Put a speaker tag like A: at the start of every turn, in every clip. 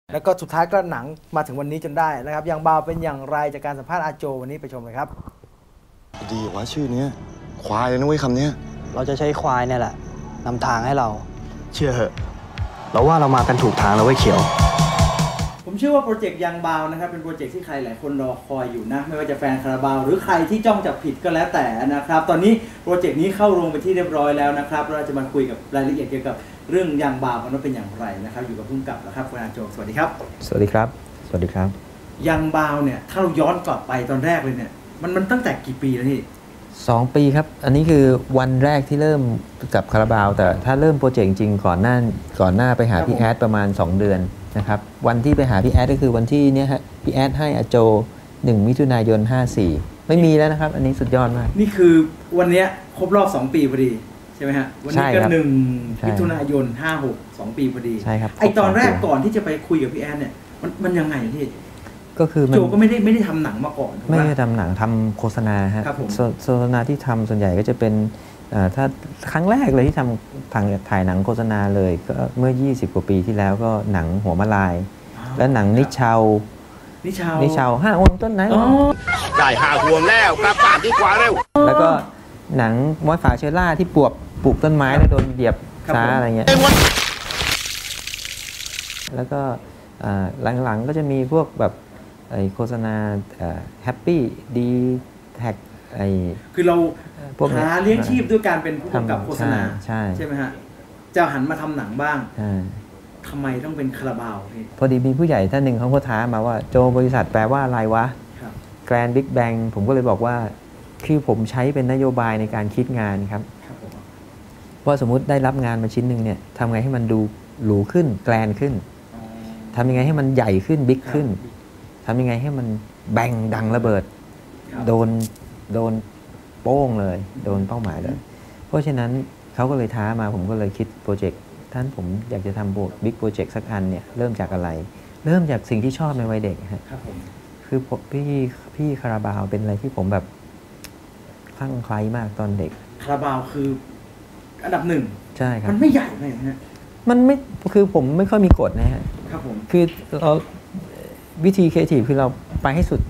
A: แล้วก็สุดท้ายก็หนังมาถึงวันนี้จนได้นะครับยังบาวเป็นอย่างไรจากการสัมภาษณ์อาโจวันนี้ไปชมเลยครับ
B: ดีว่าชื่อนี้ควายเลยนะเว้ยคำนี้
C: เราจะใช้ควายเนี่ยแหละนำทางให้เรา
B: เชื่อเหอะ
C: เราว่าเรามากันถูกทางแล้วเว้ยเขียว
A: ผมเชื่อว่าโปรเจกต์ยังบาวนะครับเป็นโปรเจกต์ที่ใครหลายคนรอคอยอยู่นะไม่ว่าจะแฟนคาราบาวหรือใครที่จ้องจับผิดก็แล้วแต่นะครับตอนนี้โปรเจกต์นี้เข้าโรงไปที่เรียบร้อยแล้วนะครับเราจะมาคุยกับรายละเอียดเกี่ยวกับเรื่องยังบาวกันว่าเป็นอย่างไรนะครับอยู่กับผู้กำกับนะครับคุณอาโจสวัสดีครับ
D: สวัสดีครับสวัสดีครับ
A: ยังบาวเนี่ยถ้าเราย้อนกลับไปตอนแรกเลยเนี่ยมันตั้งแต่กี่ปีแล้วนี่
D: 2 ปีครับอันนี้คือวันแรกที่เริ่มกับคาราบาวแต่ถ้าเริ่มโปรเจกต์จริงก่อนหน้าไปหาพี่แอดประมาณ2 เดือนนะครับวันที่ไปหาพี่แอดก็คือวันที่เนี่ยฮะพี่แอดให้อาโจ1 มิถุนายน 54ไม่มีแล้วนะครับอันนี้สุดยอดมาก
A: นี่คือวันนี้ครบรอบ2 ปีพอดีใช่ไหมฮะวันนี้ก็1 มิถุนายน 56 2 ปีพอดี
D: ใช่ครับ
A: ไอตอนแรกก่อนที่จะไปคุยกับพี่แอดเนี่ยมันยังไงพี่
D: ก็คือ
A: โจก็ไม่ได้ทำหนังมาก่อน
D: ไม่ได้ทำหนังทำโฆษณาฮะโฆษณาที่ทำส่วนใหญ่ก็จะเป็นถ้าครั้งแรกเลยที่ทำถ่ายหนังโฆษณาเลยก็เมื่อ20 กว่าปีที่แล้วก็หนังหัวมะลายและหนังนิชาว5 องค์ต้นไหน
B: ได้5 ห่วงแล้วกลับบ้านดีกว่าเร็ว
D: แล้วก็หนังมอสฝาเชอร่าที่ปลูกต้นไม้แล้วโดนเหยียบช้าอะไรเงี้ยแล้วก็หลังๆก็จะมีพวกแบบโฆษณาแฮปปี้ดีแท็ก
A: คือเราหาเลี้ยงชีพด้วยการเป็นผู้กำกับโฆษณาใช่ไหมฮะจะหันมาทำหนังบ้างทำไมต้องเป็นคาราบาว
D: พอดีมีผู้ใหญ่ท่านหนึ่งเขาก็ท้ามาว่าโจบริษัทแปลว่าอะไรวะแกรนด์บิ๊กแบงผมก็เลยบอกว่าคือผมใช้เป็นนโยบายในการคิดงานครับว่าสมมุติได้รับงานมาชิ้นหนึ่งเนี่ยทำไงให้มันดูหรูขึ้นแกรนด์ขึ้นทำยังไงให้มันใหญ่ขึ้นบิ๊กขึ้นทำยังไงให้มันแบงดังระเบิดโดนโป้งเลยโดนเป้าหมายเลยเพราะฉะนั้นเขาก็เลยท้ามาผมก็เลยคิดโปรเจกต์ท่านผมอยากจะทำบิ๊กโปรเจกต์สักอันเนี่ยเริ่มจากอะไรเริ่มจากสิ่งที่ชอบในวัยเด็กฮะคือพี่คาราบาวเป็นอะไรที่ผมแบบคลั่งไคล้มากตอนเด็ก
A: คาราบาวคืออันดับ1
D: ใช่ครับ
A: มันไม่ใหญ่เลยนะ
D: มันไม่คือผมไม่ค่อยมีกฎนะฮะ
A: ครับผม
D: คือเราวิธีครีเอทีฟคือเราไปให้สุด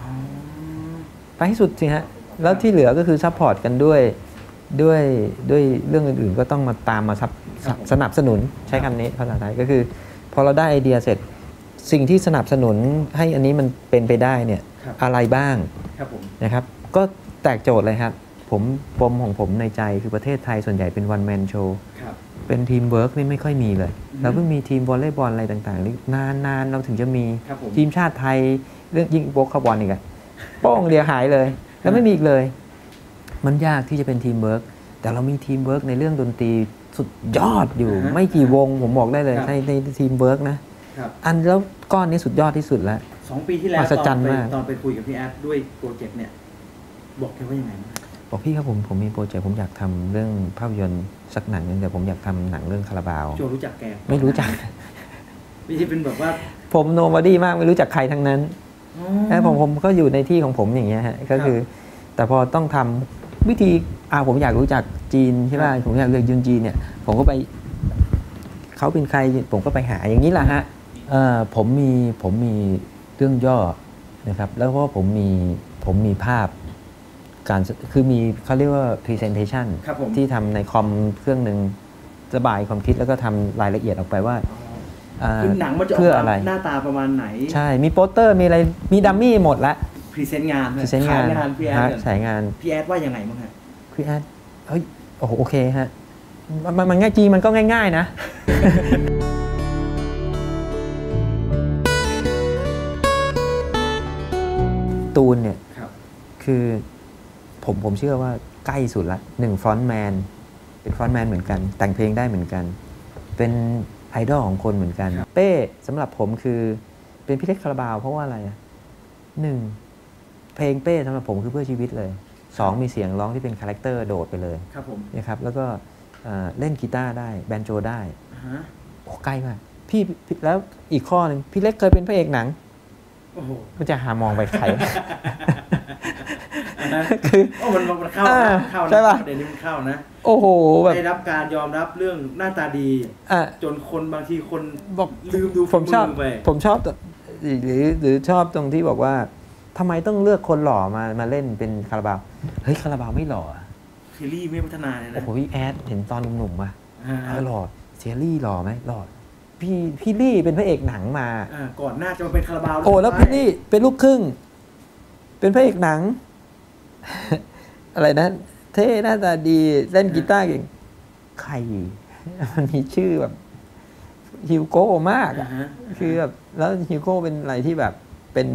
D: สิฮะแล้วที่เหลือก็คือซัพพอร์ตกันด้วยเรื่องอื่นๆก็ต้องมาตามมาสนับสนุนใช้คำนี้ภาษาไทยก็คือพอเราได้ไอเดียเสร็จสิ่งที่สนับสนุนให้อันนี้มันเป็นไปได้เนี่ยอะไรบ้างนะครับก็แตกโจทย์เลยครับปมของผมในใจคือประเทศไทยส่วนใหญ่เป็นวันแมนโชว์เป็นทีมเวิร์กนี่ไม่ค่อยมีเลยเราเพิ่งมีทีมวอลเลย์บอลอะไรต่างๆนานเราถึงจะมีทีมชาติไทยเรื่องยิงโป๊กเข้าบอลอีกอะโป้งเดียวหายเลยแล้วไม่มีอีกเลยมันยากที่จะเป็นทีมเวิร์กแต่เรามีทีมเวิร์กในเรื่องดนตรีสุดยอดอยู่ไม่กี่วงผมบอกได้เลยในทีมเวิร์กนะอันแล้วก้อนนี้สุดยอดที่สุดแล้ว
A: 2 ปีที่แล้วตอนไปคุยกับพี่แอดด้วยโปรเจกต์เนี่ยบอกแกว่ายังไง
D: บอกพี่ครับผมมีโปรเจกต์ผมอยากทำเรื่องภาพยนตร์สักหนังนึงแต่ผมอยากทำหนังเรื่องคาราบาว
A: โจรู้จักแก
D: ไม่รู้จัก
A: ไม่ใช่เป็นแบบว่า
D: ผมโนบอดี้มากไม่รู้จักใครทั้งนั้นแล้วผมก็อยู่ในที่ของผมอย่างเงี้ยฮะก็คือแต่พอต้องทำวิธีผมอยากรู้จักจีนใช่ป่ะผมอยากเรียนยุนจีนเนี่ยผมก็ไปเขาเป็นใครผมก็ไปหาอย่างนี้แหละฮะผมมีเรื่องย่อนะครับแล้วก็ผมมีภาพการคือมีเขาเรียกว่า presentation ที่ทำในคอมเครื่องหนึ่งระบายความคิดแล้วก็ทำรายละเอียดออกไปว่า
A: หนังมันจะออกมาหน้าตาประมาณไหน
D: ใช่มีโปสเตอร์มีอะไรมีดัมมี่หมดละ
A: พรีเซนต์งาน
D: พี่แอดสายงาน
A: พี่แอดว่ายังไงบ้างฮะ
D: พี่แอดโอเคฮะมันง่ายจริงมันก็ง่ายๆนะตูนเนี่ยคือผมเชื่อว่าใกล้สุดละ1 ฟรอนต์แมนเป็นฟรอนต์แมนเหมือนกันแต่งเพลงได้เหมือนกันเป็นไอดอลของคนเหมือนกันเป้สำหรับผมคือเป็นพี่เล็กคาราบาวเพราะว่าอะไร1เพลงเป้สำหรับผมคือเพื่อชีวิตเลย2มีเสียงร้องที่เป็นคาแรคเตอร์โดดไปเลยนะครับแล้วก็เล่นกีตาร์ได้แบนโจได้โอ้ใกล้มากพี่แล้วอีกข้อหนึ่งพี่เล็กเคยเป็นพระเอกหนังก็จะหามองไปใครคือ
A: โอ้มันเข้า
D: อ่า
A: นะเข้านะ
D: ใช่ป่ะ
A: ประเด็นนี้มันเข้านะ
D: โอ้โหแบบ
A: ได้รับการยอมรับเรื่องหน้าตาดี
D: อ่ะ
A: จนคนบางทีคน
D: บอก
A: ลืมดู
D: ผมชอบ
A: ฝีมืไป
D: ผมชอบตัวหรือชอบตรงที่บอกว่าทำไมต้องเลือกคนหล่อมาเล่นเป็นคาราบาวเฮ้ยคาราบาวไม่หล่ออะ
A: เคลลี่ไม่พัฒนาเลยนะ
D: โอ้โหพี่แอดเห็นตอนหนุ่มๆป่ะ
A: อ่า
D: หล่อเซียรี่หล่อไหมหล่อพี่ลี่เป็นพระเอกหนังมา
A: ก่อนหน้าจะมาเป็นคาราบาว
D: โอ้แล้วพี่ลี่เป็นลูกครึ่ง เป็นพระเอกหนัง อะไรนะเท่หน้าตาดีเล่นกีตาร์เก่งใคร มันมีชื่อแบบฮิวโก้มากอะ
A: ฮะ
D: คือแบบแล้วฮิวโก้เป็นอะไรที่แบบเป็น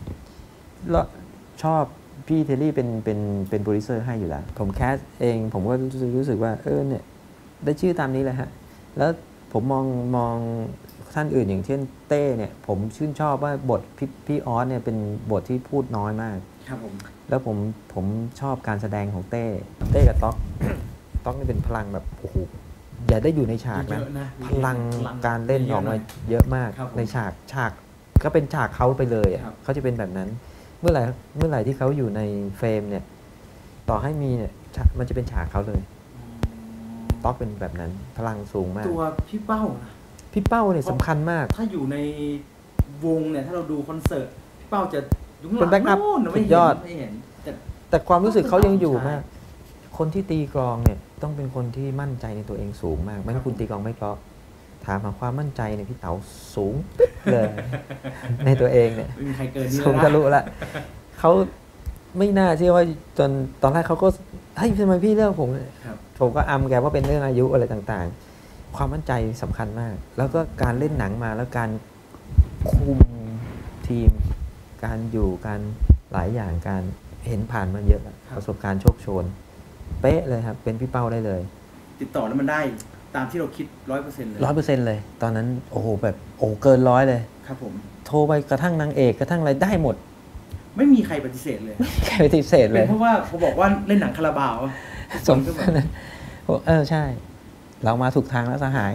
D: ชอบพี่เทลลี่เป็นโปรดิวเซอร์ให้อยู่แล้ว ผมแคสเองผมก็รู้สึกว่าเนี่ยได้ชื่อตามนี้เลยฮะ แล้วผมมองท่านอื่นอย่างเช่นเต้เนี่ย ผมชื่นชอบว่าบทพี่ออสเนี่ยเป็นบทที่พูดน้อยมาก
A: ครับผม
D: แล้วผมชอบการแสดงของเต้กับต๊อก ต๊อกนี่เป็นพลังแบบโอ้โหอย่าได้อยู่ในฉากนะ
A: เยอะนะ
D: พลังการเล่นออกมาเยอะมาก
A: ครับผม
D: ในฉากก็เป็นฉากเขาไปเลยอะ
A: ครับ
D: เขาจะเป็นแบบนั้น เมื่อไหร่ที่เขาอยู่ในเฟรมเนี่ย ต่อให้มีเนี่ยมันจะเป็นฉากเขาเลยต๊อกเป็นแบบนั้น พลังสูงมาก
A: ตัวพี่เป้านะ
D: พี่เป้าเนี่ยสำคัญมาก
A: ถ้าอยู่ในวงเนี่ยถ้าเราดูคอนเสิร์ตพี่เป้าจะยุ่งห
D: เป็นแบ็คอัพ
A: โน่นไม่
D: สุด
A: เห็
D: ยอด
A: นไม่เห็นแต่
D: แต่ความรู้สึกเขายังอยู่
A: ใช่
D: มาก คนที่ตีกลองเนี่ยต้องเป็นคนที่มั่นใจในตัวเองสูงมากไม่งั้นคุณตีกลองไม่เพราะถามหาความมั่นใจเนี่ยพี่เต๋าสูงเลย ในตัวเองเนี่ย
A: ไม่มีใครเกินนี่
D: สูงทะลุละเขาไม่น่าเชื่อว่าจนตอนแรกเขาก็เฮ้ยทำไมพี่เลือกผมเนี่ย
A: ครับ
D: ผมก็อำแกว่าเป็นเรื่องอายุอะไรต่างๆ ความมั่นใจสำคัญมาก แล้วก็การเล่นหนังมาแล้วการคุมทีม การอยู่การหลายอย่างการเห็นผ่านมาเยอะอะประสบการณ์โชคโชน เป๊ะเลยครับ เป็นพี่เป้าได้เลย
A: ติดต่อแล้วมันได้ตามที่เราคิด100%เลย
D: 100%เลย ตอนนั้นโอ้โหแบบโอ้เกินร้อยเลย
A: ครับผม
D: โทรไปกระทั่งนางเอกกระทั่งอะไรได้หมด
A: ไม่มีใครปฏิเสธเลย
D: แค่ปฏิเสธเล
A: เป็น
D: ย
A: เพราะว่าเขาบอกว่าเล่นหนังคาราบาว
D: สม
A: ก็แบบ
D: ใช่ เรามาถูกทางแล้วสหาย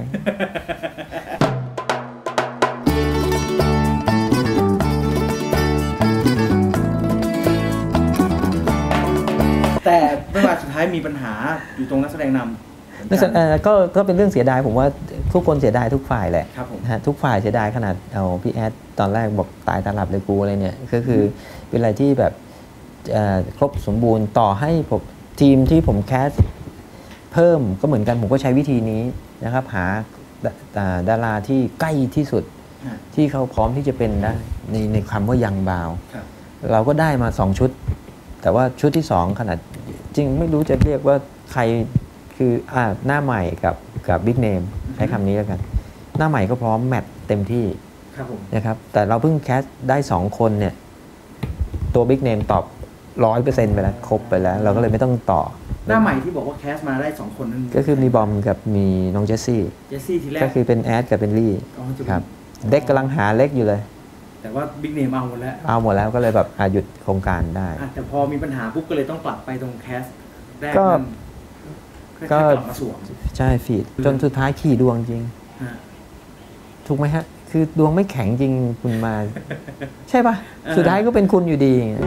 A: แต่ไม่ว่าสุดท้ายมีปัญหาอยู่ตรงนักแสดงนำเหมือนกัน
D: ก็เป็นเรื่องเสียดายผมว่าทุกคนเสียดายทุกฝ่ายแหละ
A: ครับผม
D: นะฮะทุกฝ่ายเสียดายขนาดเอาพี่แอดตอนแรกบอกตายตาหลับเลยกูอะไรเนี่ยก็คือเป็นอะไรที่แบบครบสมบูรณ์ต่อให้ผมทีมที่ผมแคสเพิ่มก็เหมือนกันผมก็ใช้วิธีนี้นะครับหาดาราที่ใกล้ที่สุด
A: ฮะ
D: ที่เขาพร้อมที่จะเป็นได้ในคำว่ายังบาว
A: ครับ
D: เราก็ได้มา2ชุด แต่ว่าชุดที่2ขนาดจริงไม่รู้จะเรียกว่าใครคือหน้าใหม่กับบิ๊กเนมใช้คำนี้แล้วกัน หน้าใหม่ก็พร้อมแมทเต็มที่
A: ครับผม
D: นะครับแต่เราเพิ่งแคสได้2คนเนี่ยตัวบิ๊กเนมตอบ 100% ไปแล้วครบไปแล้ว เราก็เลยไม่ต้องต่อ
A: หน้าใหม่ที่บอกว่าแคสมาได้2คนนั้น
D: ก็คือมีบอมกับมีน้องเจสซี่
A: เจสซี่ทีแรก
D: ก็คือเป็นแอดกับเป็นลี่
A: อ๋อจะเป็น
D: ครับเด็กกำลังหาเล็กอยู่เลย
A: แต่ว่าบิ๊กเนมเอาหมดแล้ว
D: เอาหมดแล้วก็เลยแบบหยุดโครงการได้
A: แต่พอมีปัญหาปุ๊บก็เลยต้องกลับไปตรงแคสแรก
D: ก็
A: นั่น
D: ก็
A: ค่อยๆกลับมาสวม
D: ใช่ฟีดจนสุดท้ายขี่ดวงจริง
A: ฮะ
D: ถูกไหมฮะ คือดวงไม่แข็งจริงคุณมา ใช่ปะสุดท้ายก็เป็นคุณอยู่ดี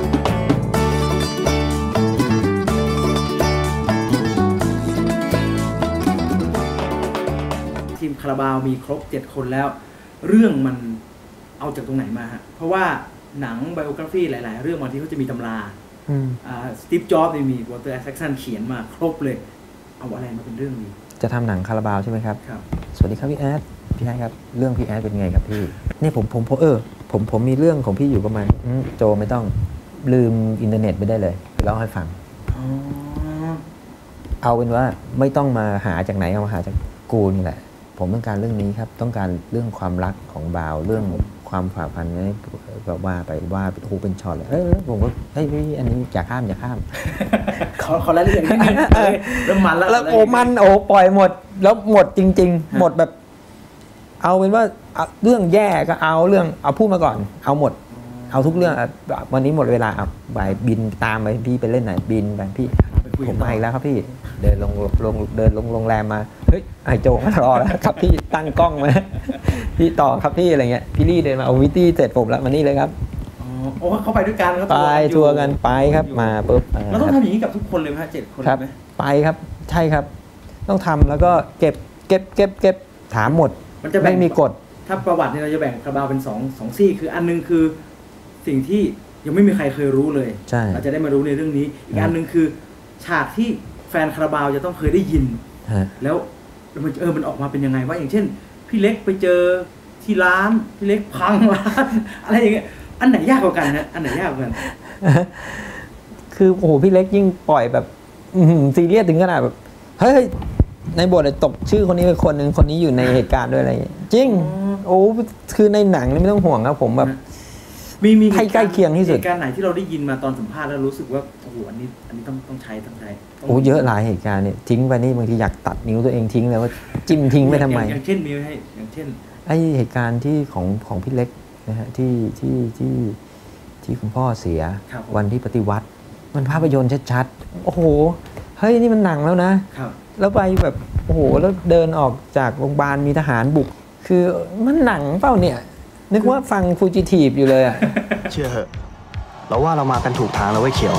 A: ทีมคาราบาวมีครบ7คนแล้ว เรื่องมันเอาจากตรงไหนมาฮะเพราะว่าหนังไบโอกราฟีหลายๆ เรื่องบางทีเขาจะมีตำราสตีฟจ็อบส์มีวอเตอร์แซกสันเขียนมาครบเลย เอาอะไรมาเป็นเรื่องนี้
D: จะทำหนังคาราบาวใช่ไหมครับ
A: ครับ
D: สวัสดีครับพี่แอดครับ เรื่องพี่แอดเป็นไงครับพี่นี่ผมมีเรื่องของพี่อยู่ประมาณโจไม่ต้องลืมอินเทอร์เน็ตไปได้เลยเล่าให้ฟัง
A: อ๋อ
D: เอาเป็นว่าไม่ต้องมาหาจากไหนเอามาหาจากกูนี่แหละ ผมต้องการเรื่องนี้ครับ ต้องการเรื่องความรักของบาวเรื่องความฝ่าพันนี้แบบว่าไปว่าโอ้โหเป็นช็อตเลยผมก็เฮ้ยอันนี้อย่าข้าม
A: ขอรายละเอียดนิดนึงเริ่มมันแล้ว
D: แล้วปล่อยหมดแล้วหมดจริง ๆ หมดแบบ เอาเป็นว่าเรื่องแย่ก็เอาเรื่องเอาพูดมาก่อน เอาหมด เอาทุกเรื่องวันนี้หมดเวลาไปบินตามไปพี่ไปเล่นไหนบินไปพี่ผมมาอีกแล้วครับพี่เดินลงโรงแรมมาเฮ้ยไอโจมารอแล้วครับพี่ตั้งกล้องมาพี่ต่อครับพี่อะไรเงี้ยพี่ลี่เดินมาเอาวิตี้เสร็จผมแล้วมานี่เลยครับ
A: โอ้เขาไปด้วยกันเขา
D: ไปทัวร์กันไปครับมาปุ๊บ
A: เราต้องทำอย่างนี้กับทุกคนเลยไหมฮะ7 คน
D: ครับ
A: ไหม
D: ไปครับใช่ครับ ต้องทำแล้วก็เก็บถามหมด
A: มันจะแบ่ง
D: ไม่มีกฎ
A: ถ้าประวัติเนี่ยเราจะแบ่งคาราบาวเป็น2 ซี่คืออันนึงคือสิ่งที่ยังไม่มีใครเคยรู้เลย
D: ใช่
A: เราจะได้มารู้ในเรื่องนี้อีกอันนึงคือฉากที่แฟนคาราบาวจะต้องเคยได้ยิน
D: ฮะ
A: แล้วมันออกมาเป็นยังไงว่าอย่างเช่นพี่เล็กไปเจอที่ร้านพี่เล็กพังร้าน อะไรอย่างเงี้ยอันไหนยากกว่ากันฮะอันไหนยากกว่ากัน
D: คือโอ้โหพี่เล็กยิ่งปล่อยแบบซีเรียสถึงขนาดแบบเฮ้ยในบทเลยตกชื่อคนนี้เป็นคนหนึ่งคนนี้อยู่ในเหตุการณ์ด้วยอะไรอย่างเงี้ยจริง โอ้คือในหนังนี่ไม่ต้องห่วงครับผมแบบ
A: มี
D: ให้ใกล้เคียงที่สุด
A: เหตุการณ์ไหนที่เราได้ยินมาตอนสัมภาษณ์แล้วรู้สึกว่าโอ้โหอันนี้ต้องใช้ต้อง
D: โอ้เยอะหลายเหตุการณ์เนี่ยทิ้งไปนี่บางทีอยากตัดนิ้วตัวเองทิ้งเลยว่าจิ้มทิ้งไปทำไม
A: อย่างเช่นมีไหมให้อย่างเช่น
D: ไอเหตุการณ์ที่ของพี่เล็กนะฮะที่คุณพ่อเสีย
A: ครับผม
D: วันที่ปฏิวัติมันภาพยนตร์ชัดๆโอ้โหเฮ้ยนี่มันหนังแล้วนะ
A: ครับ
D: แล้วไปแบบโอ้โหแล้วเดินออกจากโรงพยาบาลมีทหารบุก คือมันหนังเปล่าเนี่ย นึกว่าฟังฟูจิทีฟอยู่เลยอะ
C: เชื่อเหอะ เราว่าเรามากันถูกทางแล้วเว้ยเขียว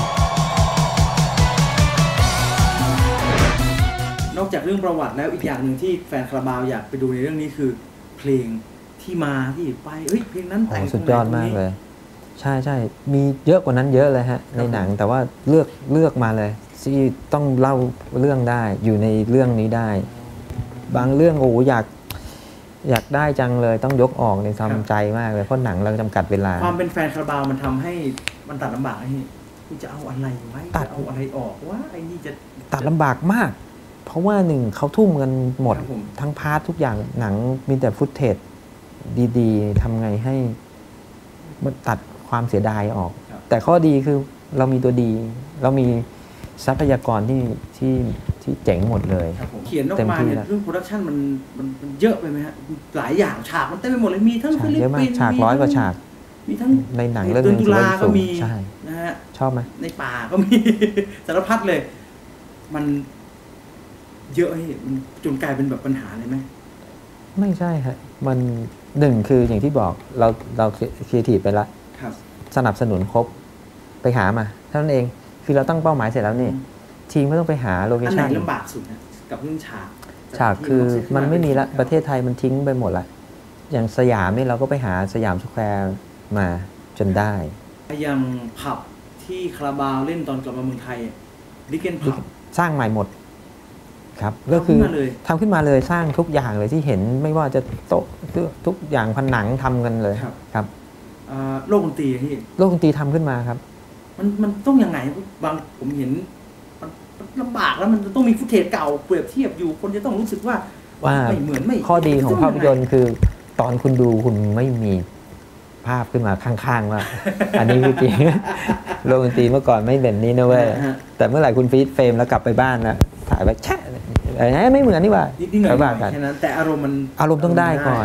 A: นอกจากเรื่องประวัติแล้วอีกอย่างหนึ่งที่แฟนคาราบาวอยากไปดูในเรื่องนี้คือเพลงที่มาที่ไปเฮ้ยเพลงนั้น
D: โอ้
A: แต่ง
D: โหสุดยอดมากเลย ใช่มีเยอะกว่านั้นเยอะเลยฮะในหนังแต่ว่าเลือกมาเลยที่ต้องเล่าเรื่องได้อยู่ในเรื่องนี้ได้ บางเรื่องโอ้โหอยากได้จังเลยต้องยกออกในทำใจมากเลยเพราะหนังเราจำกัดเวลา
A: ความเป็นแฟนคาราบาวมันทำให้มันตัดลำบากไอ้นี่กูจะเอาอะไรไว้
D: ตัด
A: จะเอาอะไรออกว่าไอ้นี่จะ
D: ตัดลำบากมาก เพราะว่าหนึ่งเขาทุ่มกันหมด
A: ครับผม
D: ทั้งพาร์ททุกอย่างหนังมีแต่ฟุตเทจดีๆทำไงให้มันตัดความเสียดายออก แต่ข้อดีคือเรามีตัวดี เรามีทรัพยากรที่เจ๋งหมดเลย
A: ครับผมเขียนออก
D: เต็ม
A: มา
D: ที่
A: เนี่ย
D: แล้ว
A: เรื่องโปรดักชันมันเยอะไปไหมฮะหลายอย่างฉากมันเต็มไปหมดเลยมีทั้ง
D: ฉา
A: ฟิ
D: ก
A: ลิป
D: เยอะมา
A: ปิ
D: ก
A: นส์
D: ฉาก
A: มี
D: 100 กว่าฉาก
A: มีทั้ง
D: ในหนังเรื่อง
A: เดือน
D: นึ
A: ตุลาก็
D: ถือว่
A: มี
D: สูงใช่
A: นะฮะ
D: ชอบไหม
A: ในป่าก็มี สารพัดเลย มันเยอะให้มันจนกลายเป็นแบบปัญหาเลยไหม
D: ไม่ใช่ฮะมันหนึ่งคืออย่างที่บอกเราครีเอทีฟไปละ
A: ครับ
D: สนับสนุนครบไปหามาเท่านั้นเองคือเราตั้งเป้าหมายเสร็จแล้วนี่ทีมก็ต้องไปหาโลเค
A: อันไหน
D: ชั่น
A: ลำบากสุดนะกับเรื่องฉาก
D: ฉากคือมันไม่มีละประเท
A: ศ
D: ศไทยมันทิ้งไปหมดละอย่างสยามนี่เราก็ไปหาสยามสแควร์มาจนได้
A: ยังผับที่คาราบาวเล่นตอนกลับมาเมืองไทยดิเกนผับ
D: สร้างใหม่หมดครับก็คือ
A: ทำขึ้นมาเลย
D: ทำขึ้นมาเลยสร้างทุกอย่างเลยที่เห็นไม่ว่าจะโต๊ะทุกอย่างผนังทำกันเลย
A: ครับ
D: ครับ
A: โลกดนตรีที่
D: โลกดนตรีทำขึ้นมาครับ
A: มันต้องยังไงบางผมเห็นมันลำบากแล้วมันต้องมีฟุตเทจเก่าเปรียบเทียบอยู่คนจะต้องรู้สึกว่า
D: ว่า
A: ไม่เหมือนไม่
D: ข้อดีของ
A: ต้
D: ภาพยนตร์คือ ตอนคุณดูคุณไม่มีภาพขึ้นมาข้างๆว่า อันนี้คือจริง โลกดนตรีเมื่อก่อนไม่เป็นนี้นะเว้ย
A: ฮะ
D: แต่เมื่อไหร่คุณฟีดเฟรมแล้วกลับไปบ้านนะถ่ายไปแช่ไม่เหมือนนี่หว่า
A: นิดๆหน่อย
D: ว่ากัน
A: ๆแค่นั้นแต่อารมณ์มัน
D: อารมณ์ต้องได้ก่อน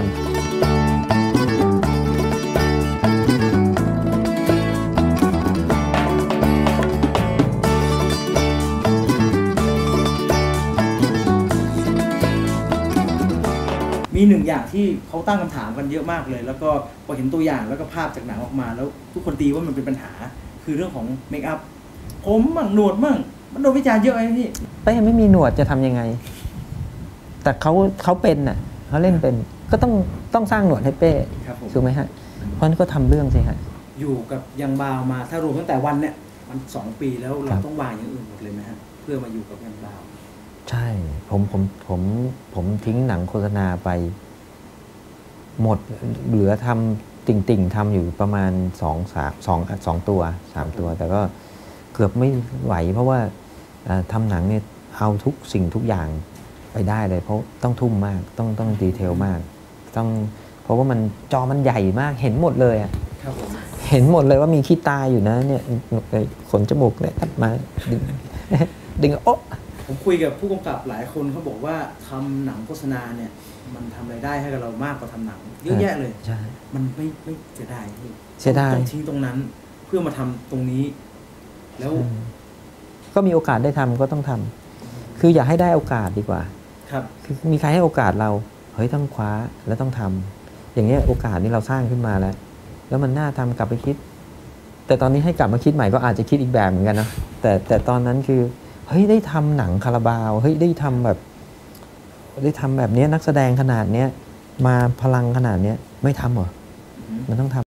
A: มีหนึ่งอย่างที่เขาตั้งคำถามกันเยอะมากเลย แล้วก็พอเห็นตัวอย่างแล้วก็ภาพจากหนังออกมา แล้วทุกคนตีว่ามันเป็นปัญหา คือเรื่องของเมคอัพผมมั่งหนวดมั่งมันโดนวิจารณ์เยอะไอ้นี่
D: เป้ไม่มีหนวดจะทำยังไง แต่เขาเป็นน่ะเขาเล่นเป็นก็ต้องสร้างหนวดให้เป้
A: ครับผม
D: ถูกไหมฮะเพราะฉะนั้นก็ทำเรื่องสิฮะ
A: อยู่กับยังบาวมาถ้ารวมตั้งแต่วันเนี่ยมัน2 ปีแล้ว
D: ค
A: เรา
D: รับ
A: ต้องวางอย่างอื่นหมดเลยไหมฮะเพื่อมาอยู่กับยังบาว
D: ใช่ผมทิ้งหนังโฆษณาไป หมดเหลือทำติ่งๆทำอยู่ประมาณ2 ตัว 3 ตัว แต่ก็เกือบไม่ไหว เพราะว่าทำหนังเนี่ยเอาทุกสิ่งทุกอย่างไปได้เลย เพราะต้องทุ่มมากต้องดีเทลมากเพราะว่ามันจอมันใหญ่มากเห็นหมดเลยอะ
A: ครับผม
D: เห็นหมดเลยว่ามีขี้ตาอยู่นะเนี่ยขนจมูกเนี่ยตัดมาดึง ดึงโอ๊ะ
A: ผมคุยกับผู้กำกับหลายคนเขาบอกว่าทำหนังโฆษณาเนี่ย มันทำรายได้ให้กับเรามากกว่าทำหนังเยอะแยะเลย
D: ใช่
A: มันไม่เสียดายพี่
D: เสียดาย
A: ต้องทิ้งตรงนั้นเพื่อมาทำตรงนี้ แล้ว
D: ก็มีโอกาสได้ทำก็ต้องทำคืออยากให้ได้โอกาสดีกว่า
A: ครับ
D: คือมีใครให้โอกาสเราเฮ้ยต้องคว้าแล้วต้องทำอย่างเงี้ยโอกาสนี้เราสร้างขึ้นมาแล้วมันน่าทำกลับไปคิดแต่ตอนนี้ให้กลับมาคิดใหม่ก็อาจจะคิดอีกแบบเหมือนกันนะแต่ตอนนั้นคือเฮ้ยได้ทำหนังคาราบาวเฮ้ยได้ทำแบบนี้นักแสดงขนาดเนี้ยมาพลังขนาดเนี้ยไม่ทำเหรอมันต้องทำ